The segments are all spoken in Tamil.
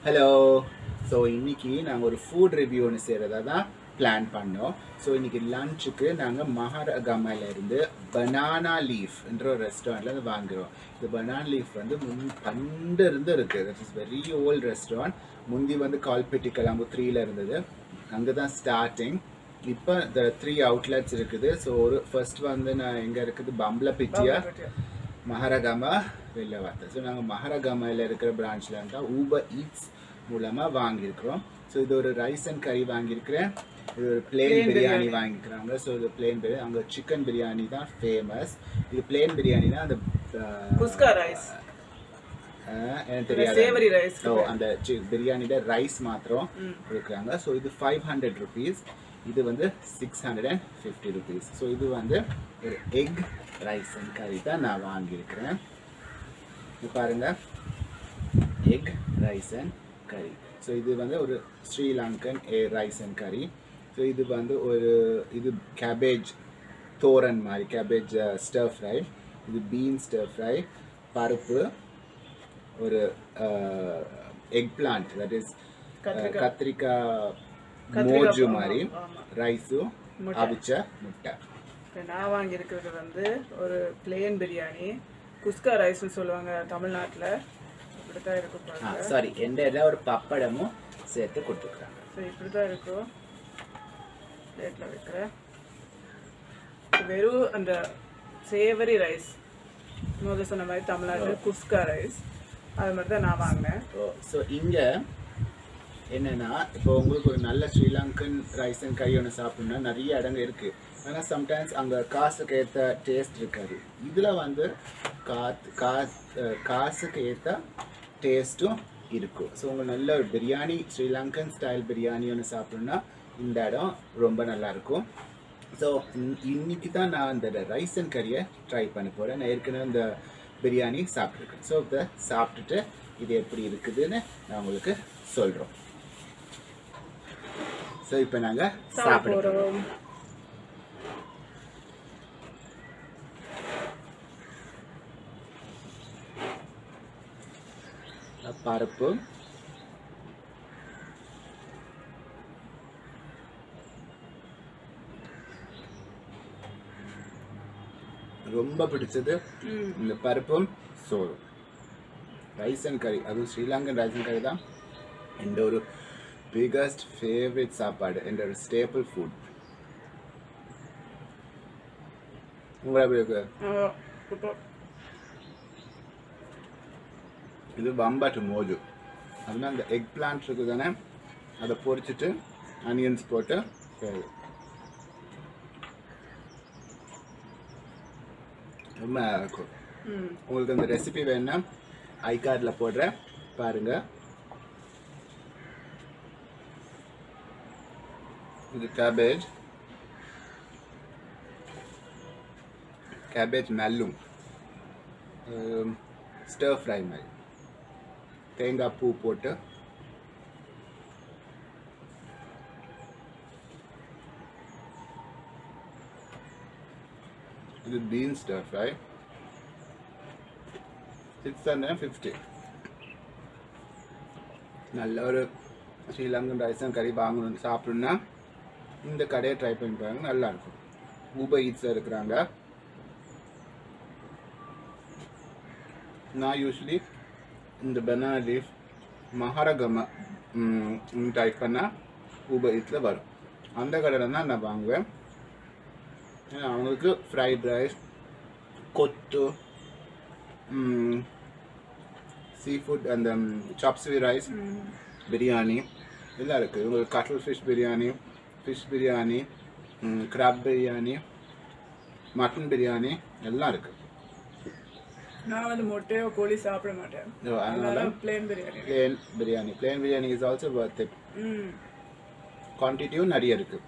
ஹலோ. ஸோ இன்றைக்கி நாங்கள் ஒரு ஃபுட் ரிவ்யூ ஒன்று செய்கிறதா தான் பிளான் பண்ணோம். ஸோ இன்றைக்கி லஞ்சுக்கு நாங்கள் மஹரகமாயிலேருந்து பனானா லீஃப் என்ற ஒரு ரெஸ்டாரண்ட்டில் வாங்குகிறோம். இந்த பனானா லீஃப் வந்து பண்டு இருந்து இருக்குது. That is very old restaurant. முந்தி வந்து கால்பெட்டி கலாம்பு 3ல் இருந்தது. அங்கே தான் ஸ்டார்டிங். இப்போ இந்த 3 அவுட்லெட்ஸ் இருக்குது. ஸோ ஒரு ஃபர்ஸ்ட் வந்து நான் எங்கே இருக்குது பம்ப்லபிட்டியா, மஹரகமா, வெள்ளவார்த்தை. ஸோ நாங்கள் மஹரகமாயில் இருக்கிற பிரான்ச்சில் இருந்தால் ஊபர் ஈட்ஸ் மூலமாக வாங்கியிருக்கிறோம். ஸோ இது ஒரு ரைஸ் அண்ட் கறி வாங்கியிருக்கிறேன். இது ஒரு பிளேன் பிரியாணி வாங்கிக்கிறாங்க. ஸோ இது பிளேன் பிரியாணி, அங்கே சிக்கன் பிரியாணி தான் ஃபேமஸ். இது பிளேன் பிரியாணினா அந்த குஸ்கா ரைஸ் எனக்கு தெரியாது. ஸோ அந்த பிரியாணியோட ரைஸ் மாத்திரம் இருக்கிறாங்க. ஸோ இது 500 rupees. இது வந்து 650 rupees. ஸோ இது வந்து ஒரு எக் ரைஸ் அண்ட் கறி தான் நான் வாங்கியிருக்கிறேன். இது பாருங்கள், egg rice and curry. So இது வந்து ஒரு Sri Lankan rice and curry. So இது வந்து ஒரு இது கேபேஜ் தோரன் மாதிரி, கேபேஜ் ஸ்டர் ஃப்ரை. இது பீன் ஸ்டர் ஃப்ரை, பருப்பு, ஒரு எக் பிளான்ட், தட் இஸ் கத்திரிக்காய் மோஜு மாதிரி, ரைஸும் அவிச்ச முட்டை. நான் வாங்கியிருக்கிறது வந்து ஒரு பிளேன் பிரியாணி, குஸ்கா ரைஸ்னு சொல்லுவாங்க தமிழ்நாட்டில். இப்படி தான் இருக்கும். சாரி, எந்த ஒரு பப்படமும் சேர்த்து கொடுத்துருக்காங்க. ஸோ இப்படி தான் இருக்கும். பிளேட்டில் வைக்கிறேன். வெறும் அந்த சேவரி ரைஸ், முதல்ல சொன்ன மாதிரி தமிழ்நாட்டில் குஸ்கா ரைஸ், அது மாதிரி தான் நான் வாங்கினேன். ஸோ இங்கே என்னென்னா, இப்போ உங்களுக்கு ஒரு நல்ல ஸ்ரீலங்கன் ரைஸ் அண்ட் கறி ஒன்று சாப்பிட்ணுன்னா நிறைய இடங்கள் இருக்குது. ஆனால் சம்டைம்ஸ் அங்கே காசுக்கு ஏற்ற டேஸ்ட் இருக்காது. இதில் வந்து காசுக்கு ஏற்ற டேஸ்ட்டும் இருக்கும். ஸோ உங்களுக்கு நல்ல ஒரு பிரியாணி, ஸ்ரீலங்கன் ஸ்டைல் பிரியாணி ஒன்று சாப்பிட்ணுன்னா இந்த இடம் ரொம்ப நல்லாயிருக்கும். ஸோ இன்றைக்கி தான் நான் இந்த ரைஸ் அண்ட் கறியை ட்ரை பண்ண போகிறேன். நான் ஏற்கனவே இந்த பிரியாணி சாப்பிட்ருக்கேன். ஸோ இதை சாப்பிட்டுட்டு இது எப்படி இருக்குதுன்னு நான் உங்களுக்கு சொல்கிறோம். ஸோ இப்போ நாங்கள் சாப்பிடுறோம். பருப்பு, ரொம்ப பிடிச்சது இந்த பருப்பும் சோறும். ரைஸ் அண்ட் கறி, அதுவும் ஸ்ரீலங்கன் ரைஸ் அண்ட் கறி தான் எந்த ஒரு பிகஸ்ட் ஃபேவரட் சாப்பாடு, எந்த ஒரு ஸ்டேபிள் ஃபுட். உங்களை எப்படி இருக்கு? இது பம்பாட்டு மோஜு. அதுனா அந்த எக் பிளான்ட் இருக்குது தானே, அதை பொரிச்சிட்டு ஆனியன்ஸ் போட்டு ரொம்ப இருக்கும். உங்களுக்கு அந்த ரெசிபி வேணுன்னா ஐகார்டில் போடுறேன், பாருங்கள். இது கேபேஜ் மெல்லும் ஸ்டர் ஃப்ரை மாதிரி தேங்காய் பூ போட்டு, இது பீன் ஸ்டர் ஃப்ரை 650. நல்ல ஒரு ஸ்ரீலங்கன் ரைஸ் அண்ட் கறி வாங்கணும் சாப்பிட்ணுன்னா இந்த கடையை ட்ரை பண்ணி பாருங்க, நல்லாயிருக்கும். ஊபர் ஈட்ஸில் இருக்கிறாங்க. நான் யூஸ்வலி இந்த பனானா லீஃப் மஹரகமா டைப் பண்ணால் ஊபர் ஈட்ஸில் வரும். அந்த கடையில் தான் நான் வாங்குவேன். ஏன்னா அவங்களுக்கு ஃப்ரைட் ரைஸ், கொத்து, சீ ஃபுட், அந்த சாப்ஸ்வி ரைஸ், பிரியாணி எல்லாம் இருக்குது. உங்களுக்கு cuttle fish biryani, crab biryani, mutton biryani எல்லாம் இருக்குது. நான் வந்து முட்டையோ கோழி சாப்பிட மாட்டேன். அதனால plain biryani is also worth it. குவான்டிட்டியும் நிறைய இருக்குது.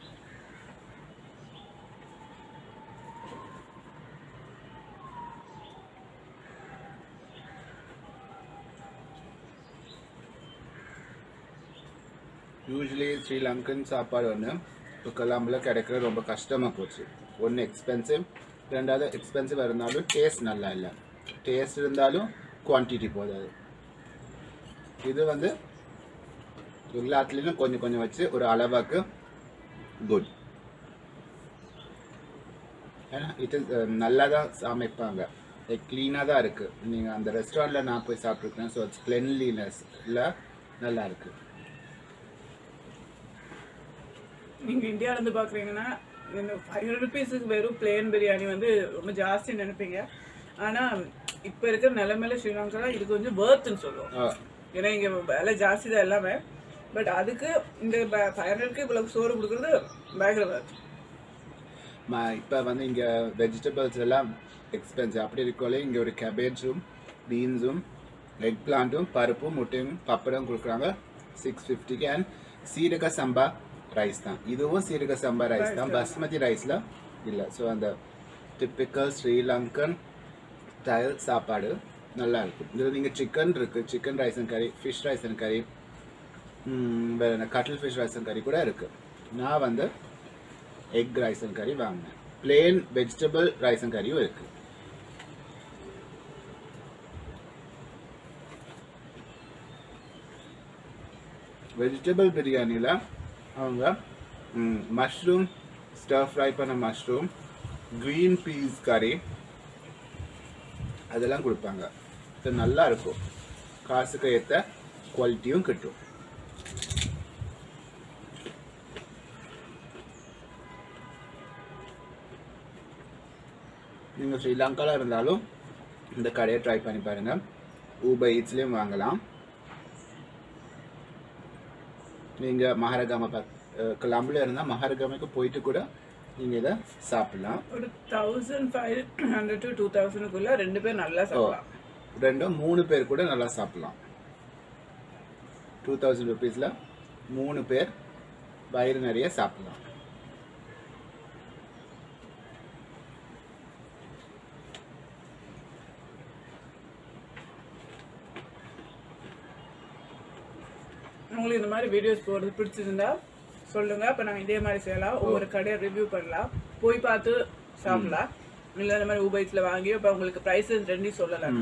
யூஸ்வலி ஸ்ரீலங்கன் சாப்பாடு ஒன்று இப்போ கொலம்பில் கிடைக்கிறது ரொம்ப கஷ்டமாக போச்சு. ஒன்று எக்ஸ்பென்சிவ், ரெண்டாவது எக்ஸ்பென்சிவ் இருந்தாலும் டேஸ்ட் நல்லா இல்லை. டேஸ்ட் இருந்தாலும் குவான்டிட்டி போதாது. இது வந்து எல்லாத்துலேயும் கொஞ்சம் கொஞ்சம் வச்சு ஒரு அளவுக்கு குட். ஏன்னா இது நல்லா தான் சமைப்பாங்க, க்ளீனாக தான் இருக்குது. நீங்கள் அந்த ரெஸ்டாரண்ட்டில் நான் போய் சாப்பிட்ருக்கேன். ஸோ இட்ஸ் கிளென்லினஸ்ல நல்லா இருக்குது. நீங்கள் இந்தியாவிலேருந்து பார்க்குறீங்கன்னா இந்த 500 ருபீஸுக்கு வெறும் பிளேன் பிரியாணி வந்து ரொம்ப ஜாஸ்தி நினைப்பீங்க. ஆனால் இப்போ இருக்கிற நிலைமையில ஸ்ரீலங்காவில் இது கொஞ்சம் வேர்த்துன்னு சொல்லுவோம். ஏன்னா இங்கே விலை ஜாஸ்தி தான் எல்லாமே. பட் அதுக்கு இந்த 500க்கு இவ்வளோ சோறு கொடுக்குறது பயங்கர வேர்த்து. இப்போ வந்து இங்கே வெஜிடபிள்ஸ் எல்லாம் எக்ஸ்பென்சிவ். அப்படி இருக்கோலே இங்கே ஒரு கேபேஜும் பீன்ஸும் எக் பிளான்ட்டும் பருப்பும் முட்டையும் பப்படம் கொடுக்குறாங்க 650க்கு. அண்ட் சீரக சம்பா ரைஸ் தான், இதுவும் சீரக சம்பா ரைஸ் தான், பாஸ்மதி ரைஸில் இல்லை. ஸோ அந்த டிப்பிக்கல் ஸ்ரீலங்கன் ஸ்டைல் சாப்பாடு நல்லா இருக்கும். இதில் நீங்கள் சிக்கன் இருக்குது, chicken rice and curry, fish rice and curry, வேறு என்ன கட்டில் ஃபிஷ் ரைஸ் அண்ட் கறி கூட இருக்குது. நான் வந்து எக் ரைஸ் அண்ட் கறி வாங்கினேன். பிளேன் வெஜிடபிள் ரைஸ் அண்ட் கறியும் இருக்குது. வெஜிடபிள் பிரியாணியில் அவங்க மஷ்ரூம் ஸ்டர் ஃப்ரை பண்ண மஷ்ரூம், க்ரீன் பீஸ் கறி அதெல்லாம் கொடுப்பாங்க. இது நல்லா இருக்கும், காசுக்கு ஏற்ற குவாலிட்டியும் கிட்டும். நீங்கள் ஸ்ரீலங்காவில் இருந்தாலும் இந்த கடையை ட்ரை பண்ணி பாருங்கள். ஊபர் ஈட்ஸ்லேயும் வாங்கலாம். நீங்கள் மஹரகம கொலம்பில் இருந்தால் மஹரகமைக்கு போயிட்டு கூட நீங்கள் இதை சாப்பிடலாம். ஒரு 1500 to 2000க்குள்ள 2 பேர் நல்லா சாப்பிடலாம். 2-3 பேர் கூட நல்லா சாப்பிடலாம். 2000 ருபீஸில் 3 பேர் வயிறு நிறைய சாப்பிடலாம். உங்களுக்கு இந்த மாதிரி வீடியோஸ் போடுறது பிடிச்சிருந்தா சொல்லுங்க. அப்போ நாங்கள் இதே மாதிரி செய்யலாம், ஒவ்வொரு கடையை ரிவ்யூ பண்ணலாம், போய் பார்த்து சாப்பிடலாம். இல்லை இந்த மாதிரி ஊபர்ஸில் வாங்கி இப்போ உங்களுக்கு ப்ரைஸஸ் ரெண்டையும் சொல்லலாம்.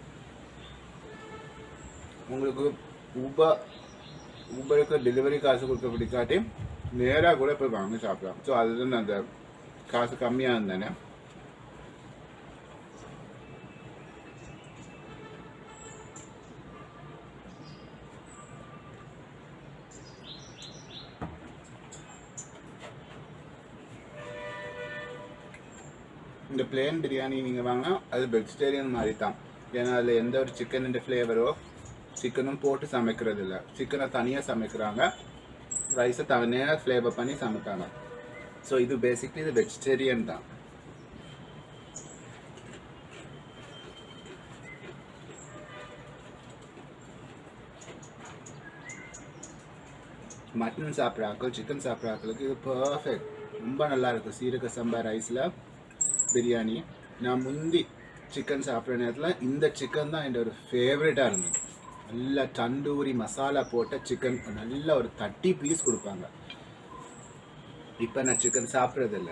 உங்களுக்கு ஊபருக்கு டெலிவரி காசு கொடுக்க பிடிக்காட்டி நேராக கூட போய் வாங்கி சாப்பிடலாம். ஸோ அதுதான் அந்த காசு கம்மியாக இருந்தானே. இந்த பிளேன் பிரியாணி நீங்கள் வாங்கினா அது வெஜிடேரியன் மாதிரி தான். ஏன்னா அதில் எந்த ஒரு சிக்கன் ஃப்ளேவரோ சிக்கனும் போட்டு சமைக்கிறது இல்லை. சிக்கனை தனியாக சமைக்கிறாங்க, ரைஸை தனியாக ஃப்ளேவர் பண்ணி சமைப்பாங்க. ஸோ இது பேசிக்லி இது வெஜிடேரியன் தான். மட்டன் சாப்பிட்றாக்கள், சிக்கன் சாப்பிட்றாக்களுக்கு இது பர்ஃபெக்ட், ரொம்ப நல்லா இருக்கும். சீரக சம்பா ரைஸில் பிரியாணி. நான் முந்தி சிக்கன் சாப்பிட்ற நேரத்தில் இந்த சிக்கன் தான் என்னோட ஒரு ஃபேவரட்டாக இருந்தது. நல்லா தந்தூரி மசாலா போட்ட சிக்கன், நல்ல ஒரு 30 பீஸ் கொடுப்பாங்க. இப்போ நான் சிக்கன் சாப்பிட்றதில்ல.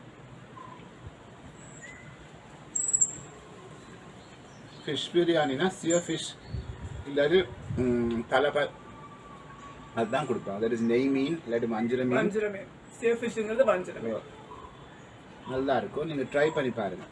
ஃபிஷ் பிரியாணினா சியர் ஃபிஷ் இல்லாது தலைப்ப அதுதான் கொடுப்பாங்க. தட் இஸ் நெய் மீன் இல்லாட்டி வஞ்சிர மீன். சியர் ஃபிஷ்ங்கிறது வஞ்சிர மீன் நல்லா இருக்கும். நீங்கள் ட்ரை பண்ணி பாருங்க.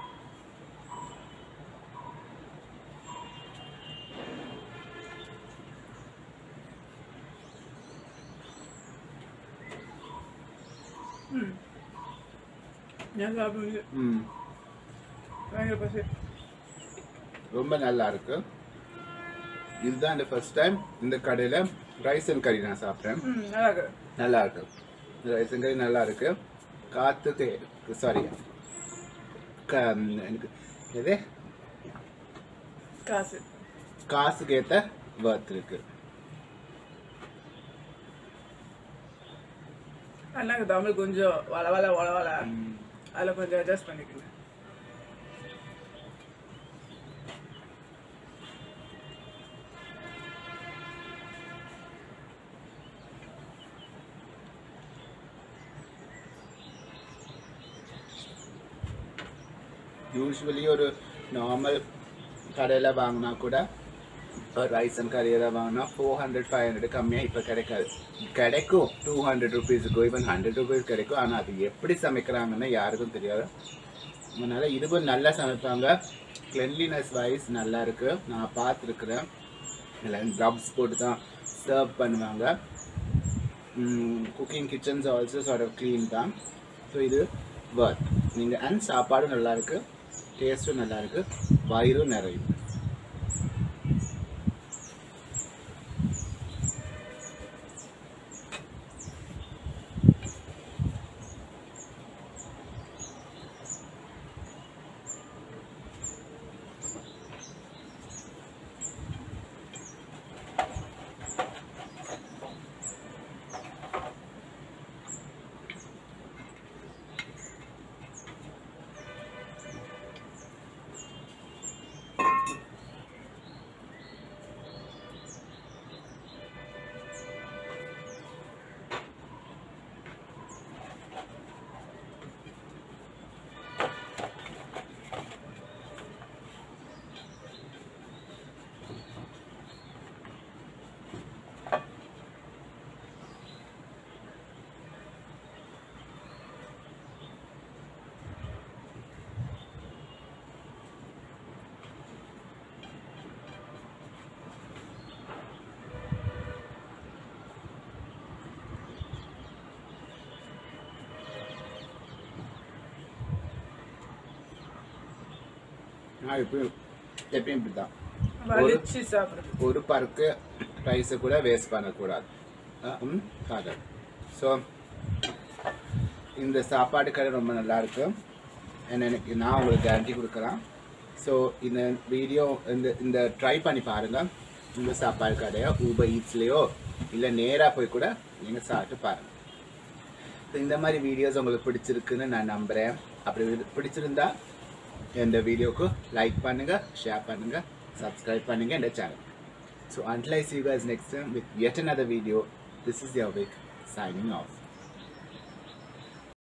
ரொம்ப நல்லா இருக்கு. இதுதான் இந்த ஃபர்ஸ்ட் டைம் இந்த கடையில் ரைஸ் அண்ட் கறி நான் சாப்பிட்றேன். நல்லா இருக்கு. ரைஸ் அண்ட் கறி நல்லா இருக்கு. காத்துக்கு சாரி எனக்கு எது காசுக்கு ஏற்ற வர்த் இருக்கு. தமிழ் கொஞ்சம் வளவல அதில் கொஞ்சம் அட்ஜஸ்ட் பண்ணிக்கணும். யூஸ்வலி ஒரு நார்மல் கடையில் வாங்கினா கூட ரைஸ் அண்ட் கறி ஏதாவது வாங்கினா 400-500 கம்மியாக இப்போ கிடைக்காது. கிடைக்கும் 200 ருபீஸுக்கோ ஈவன் 100 ருபீஸ் கிடைக்கும். ஆனால் அது எப்படி சமைக்கிறாங்கன்னு யாருக்கும் தெரியாது. அதனால் இதுவும் நல்லா சமைப்பாங்க. கிளென்லினஸ் வைஸ் நல்லா இருக்குது. நான் பார்த்துருக்குறேன். எல்லாம் க்ளவ்ஸ் போட்டு தான் சர்வ் பண்ணுவாங்க. Cooking kitchens also sort of clean தான். ஸோ இது வர்த் நீங்கள். அண்ட் சாப்பாடும் நல்லாயிருக்கு, டேஸ்ட்டும் நல்லாயிருக்கு, வயிறும் நிறையும். நான் எப்பயும் இப்படி தான் ஒரு பருக்கு ரைஸை கூட வேஸ்ட் பண்ணக்கூடாது. ஸோ இந்த சாப்பாடு கடை ரொம்ப நல்லாயிருக்கு. எனக்கு நான் உங்களுக்கு கேரண்டி கொடுக்குறேன். ஸோ இந்த வீடியோ இந்த ட்ரை பண்ணி பாருங்கள். இந்த சாப்பாடு கடையோ ஊபர் ஈட்ஸ்லேயோ இல்லை நேராக போய் கூட நீங்கள் சாப்பிட்டு பாருங்கள். ஸோ இந்த மாதிரி வீடியோஸ் உங்களுக்கு பிடிச்சிருக்குன்னு நான் நம்புகிறேன். அப்படி பிடிச்சிருந்தா இந்த வீடியோக்கு லைக் பண்ணுங்கள், ஷேர் பண்ணுங்கள், சப்ஸ்கிரைப் பண்ணுங்கள் இந்த channel. So until I see you guys next time with yet another video, this is your Vic signing off.